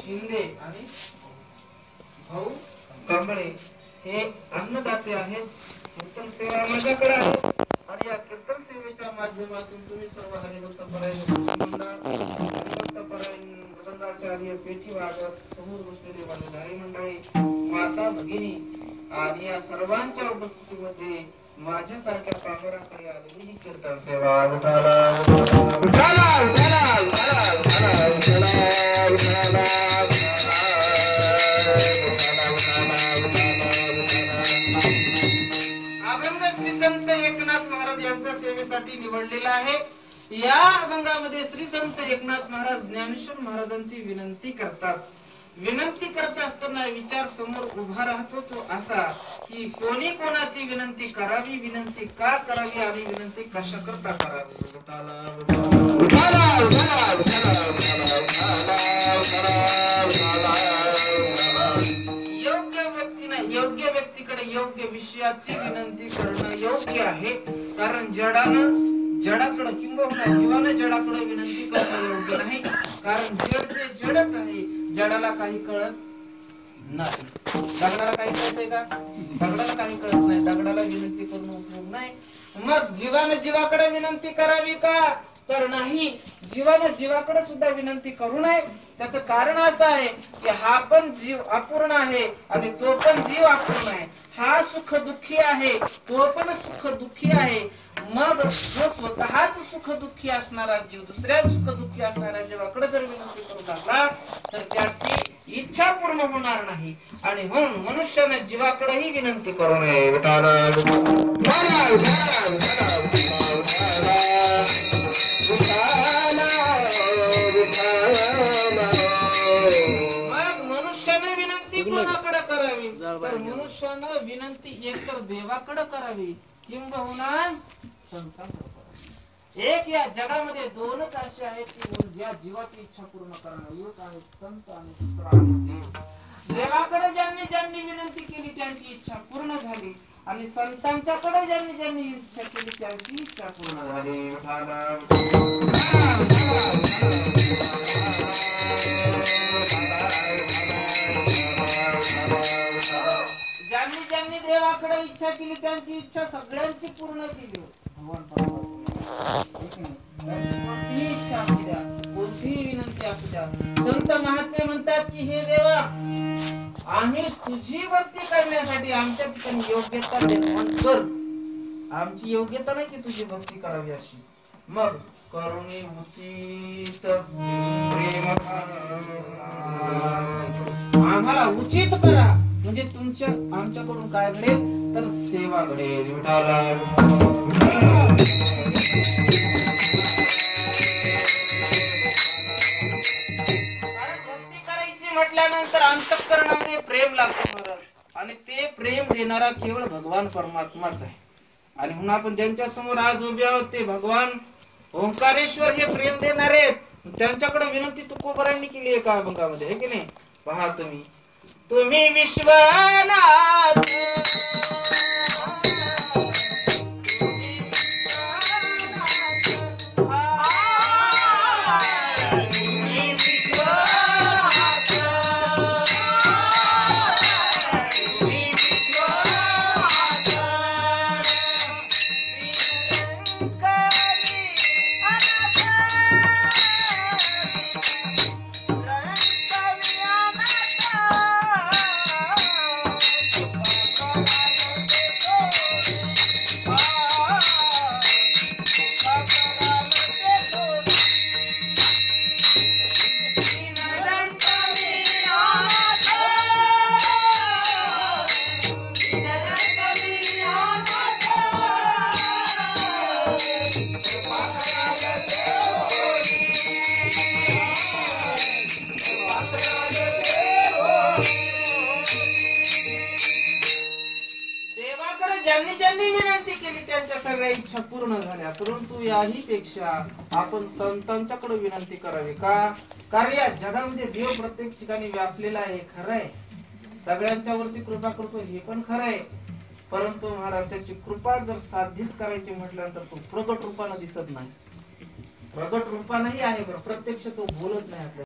शिंदे आणि भाऊ कांबळे हे अन्नदाते आहेत. कीर्तन सेवा माझ्याकडे आहे आणि या कीर्तन सेवेच्या माध्यमातून तुम्ही सर्व हरिभक्त परायण हरिभक्त परायण मृदंगाचार्य पेटी वाजत समोर बसलेले वाजणारी मंडळी माता भगिनी आणि या सर्वांच्या उपस्थितीमध्ये माझ्यासारख्या पामराकडे आलेली ही कीर्तन सेवा अभंग श्री संत एकनाथ महाराज यांच्या सेवेसाठी निवडलेला आहे. या अभंगामध्ये श्री संत एकनाथ महाराज ज्ञानेश्वर महाराजांची विनंती करतात. विनंती करत असताना विचार समोर उभा राहतो तो असा की कोणी कोणाची विनंती करावी, विनंती का करावी आणि विनंती कशा करता करावी. योग्य व्यक्तीकडे योग्य विषयाची विनंती करणं योग्य आहे. कारण जडाकडे किंबहुना जीवाने जडाकडे विनंती करणं योग्य नाही. कारण जड ते जडच आहे. जडाला काही कळत नाही. दगडाला काही कळतंय का? दगडाला काही कळत नाही. दगडाला विनंती करून उपयोग नाही. मग जीवाने जीवाकडे विनंती करावी का? तर नाही. जीवाने जीवाकडे सुद्धा विनंती करू नये. त्याचं कारण असं आहे की हा पण जीव अपूर्ण आहे आणि तो पण जीव अपूर्ण आहे. हा सुख दुःखी आहे, तो पण सुख दुःखी आहे. मग जो स्वतःच सुख दुःखी असणारा जीव दुसऱ्या सुख दुःखी असणाऱ्या जीवाकडे जर विनंती करू लागला तर त्याची इच्छा पूर्ण होणार नाही. आणि म्हणून मनुष्याने जीवाकडेही विनंती करू नये. मग मनुष्याने विनंती कोणाकडे करावी? तर मनुष्यानं विनंती एकतर देवाकडे करावी किंबहुना संतांकडे करावी. एक या जगामध्ये दोनच असे आहेत की ज्या जीवाची इच्छा पूर्ण करणं. एक आहे संत आणि दुसरा आहे देव. देवाकडे ज्यांनी विनंती केली त्यांची इच्छा पूर्ण झाली आणि संतांच्याकडे ज्यांनी इच्छा केली त्यांची इच्छा पूर्ण झाली. ज्यांनी देवाकडे इच्छा केली त्यांची इच्छा सगळ्यांची पूर्ण केली. कोणतीही इच्छा असू द्या, कोणतीही विनंती असू द्या. संत महात्मे म्हणतात की हे देवा, आम्ही तुझी भक्ती करण्यासाठी आमच्या ठिकाणी योग्यता निर्माण कर. आमची योग्यता नाही की तुझी भक्ती करावी अशी. मग करुणी उचित प्रेम आम्हाला उचित करा. म्हणजे तुमच्या आमच्याकडून काय घडेल तर सेवा घडेल. भक्ती करायची म्हटल्यानंतर अंतःकरणामध्ये प्रेम लागतं आणि ते प्रेम देणारा केवळ भगवान परमात्माच आहे. आणि म्हणून आपण ज्यांच्या समोर आज उभे आहोत ते भगवान ओंकारेश्वर हे प्रेम देणारे आहेत. त्यांच्याकडे विनंती तुकोबारांनी केली आहे का अभंगामध्ये, आहे की नाही? पहा तुम्ही विश्वनाथ ज्यांनी विनंती केली त्यांच्या सगळ्या इच्छा पूर्ण झाल्या. परंतु याही पेक्षा आपण संतांच्याकडे विनंती करावी का? कारण या जगामध्ये देव प्रत्येक ठिकाणी व्यापलेला आहे, खरं आहे. सगळ्यांच्या वरती कृपा करतो हे पण खरं आहे. परंतु महाराज त्याची कृपा जर साध्यच करायची म्हटल्यानंतर तो प्रगट रूपाने दिसत नाही. प्रगट रूपानेही आहे, प्रत्यक्ष तो बोलत नाही.